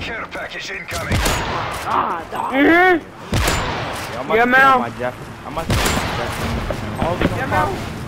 Care package incoming. Yeah, man. I'm about to kill my Jeff. All of them. Yeah, man.